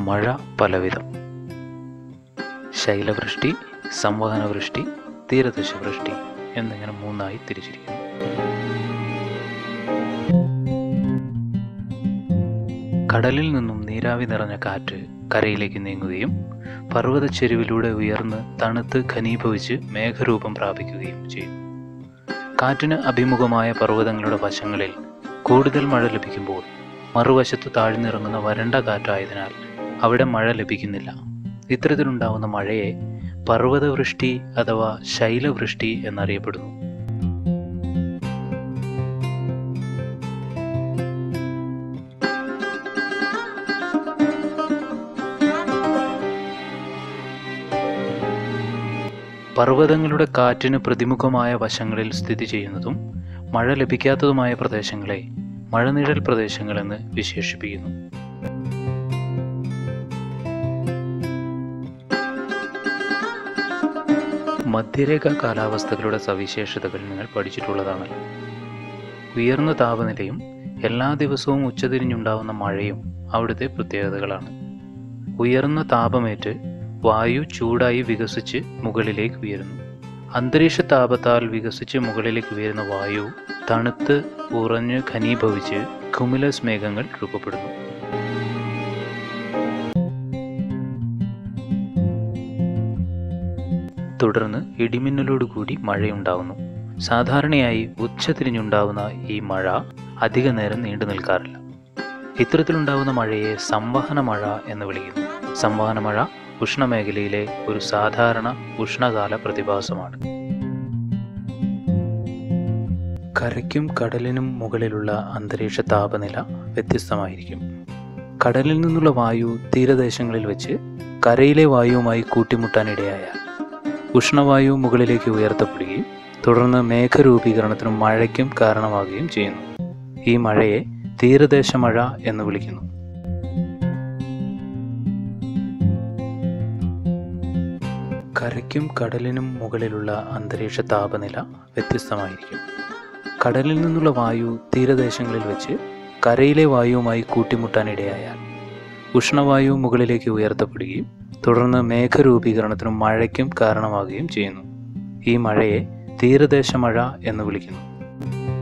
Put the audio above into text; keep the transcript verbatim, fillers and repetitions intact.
മഴ പലവിധം. ശൈലവൃഷ്ടി, സംവഹനവൃഷ്ടി, തീരദേശവൃഷ്ടി എന്നിങ്ങനെ മൂന്നായി തിരിച്ചിരിക്കുന്നു. കടലിൽ നിന്നും നീരാവി നിറഞ്ഞ കാറ്റ് കരയിലേക്ക് നീങ്ങുകയും പർവ്വതച്ചെരുവിലൂടെ ഉയർന്ന് തണുത്ത് ഘനീഭവിച്ച് മേഘരൂപം പ്രാപിക്കുകയും ചെയ്യും. കാറ്റിന് അഭിമുഖമായ പർവ്വതങ്ങളുടെ വശങ്ങളിൽ കൂടുതൽ മഴ ലഭിക്കുമ്പോൾ മറുവശത്ത് താഴ്ന്നിറങ്ങുന്ന വരണ്ട കാറ്റായതിനാൽ അവിടെ മഴ ലഭിക്കുന്നില്ല. ഇത്തരത്തിലുണ്ടാവുന്ന മഴയെ പർവ്വതവൃഷ്ടി അഥവാ ശൈലവൃഷ്ടി എന്നറിയപ്പെടുന്നു. പർവ്വതങ്ങളുടെ കാറ്റിന് പ്രതിമുഖമായ വശങ്ങളിൽ സ്ഥിതി ചെയ്യുന്നതും മഴ ലഭിക്കാത്തതുമായ പ്രദേശങ്ങളെ മഴനിഴൽ പ്രദേശങ്ങളെന്ന് വിശേഷിപ്പിക്കുന്നു. മധ്യരേഖ കാലാവസ്ഥകളുടെ സവിശേഷതകൾ നിങ്ങൾ പഠിച്ചിട്ടുള്ളതാണല്ലോ. ഉയർന്ന താപനിലയും എല്ലാ ദിവസവും ഉച്ചതിരിഞ്ഞുണ്ടാവുന്ന മഴയും അവിടുത്തെ പ്രത്യേകതകളാണ്. ഉയർന്ന താപമേറ്റ് വായു ചൂടായി വികസിച്ച് മുകളിലേക്ക് ഉയരുന്നു. അന്തരീക്ഷ താപത്താൽ വികസിച്ച് മുകളിലേക്ക് ഉയരുന്ന വായു തണുത്ത് ഉറഞ്ഞ് ഘനീഭവിച്ച് ക്യുമുലസ് മേഘങ്ങൾ രൂപപ്പെടുന്നു. തുടർന്ന് ഇടിമിന്നലോടുകൂടി മഴയുണ്ടാവുന്നു. സാധാരണയായി ഉച്ചതിരിഞ്ഞുണ്ടാവുന്ന ഈ മഴ അധിക നേരം നീണ്ടു നിൽക്കാറില്ല. ഇത്തരത്തിലുണ്ടാവുന്ന മഴയെ സംവഹന മഴ എന്ന് വിളിക്കുന്നു. സംവഹന മഴ ഉഷ്ണമേഖലയിലെ ഒരു സാധാരണ ഉഷ്ണകാല പ്രതിഭാസമാണ്. കരയ്ക്കും കടലിനും മുകളിലുള്ള അന്തരീക്ഷ താപനില വ്യത്യസ്തമായിരിക്കും. കടലിൽ നിന്നുള്ള വായു തീരദേശങ്ങളിൽ വെച്ച് കരയിലെ വായുവുമായി കൂട്ടിമുട്ടാനിടയായാൽ ഉഷ്ണവായു മുകളിലേക്ക് ഉയർത്തപ്പെടുകയും തുടർന്ന് മേഘരൂപീകരണത്തിനും മഴയ്ക്കും കാരണമാവുകയും ചെയ്യുന്നു. ഈ മഴയെ തീരദേശ മഴ എന്ന് വിളിക്കുന്നു. കരയ്ക്കും കടലിനും മുകളിലുള്ള അന്തരീക്ഷ താപനില വ്യത്യസ്തമായിരിക്കും. കടലിൽ നിന്നുള്ള വായു തീരദേശങ്ങളിൽ വെച്ച് കരയിലെ വായുവുമായി കൂട്ടിമുട്ടാനിടയായാൽ ഉഷ്ണവായു മുകളിലേക്ക് ഉയർത്തപ്പെടുകയും തുടർന്ന് മേഘരൂപീകരണത്തിനും മഴയ്ക്കും കാരണമാവുകയും ചെയ്യുന്നു. ഈ മഴയെ തീരദേശ മഴ എന്ന് വിളിക്കുന്നു.